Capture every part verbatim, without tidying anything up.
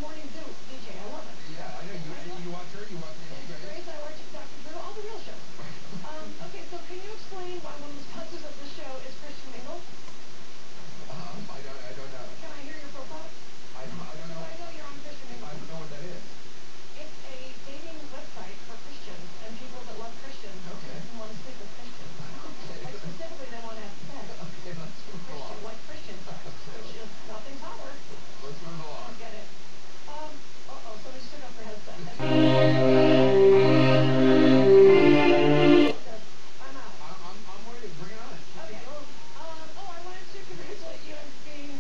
morning zoo D J. I love it. Yeah, I know. You, I know. you watch her, you watch Nancy Grace. Grace, I watch doctor Drew, all the real shows. Um, okay, so can you explain why one of the sponsors of this show is Christian Mingle? Um, I don't, I don't know. Can I hear your profile? I, I don't know. I know you're on Christian Mingle. I don't know what that is. It's a dating website for Christians and people that love Christians Okay. and want to sleep with Christians. Okay. Like specifically, they want to have sex. Okay, let's move Christian, along. like Christian sex, which is nothing hotter. Let's move I along. don't get it. Um, uh-oh, somebody just took off their headset. I'm out. I, I'm, I'm ready to bring it on. Okay. Um, oh, I wanted to congratulate you on being...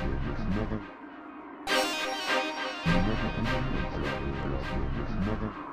Mother.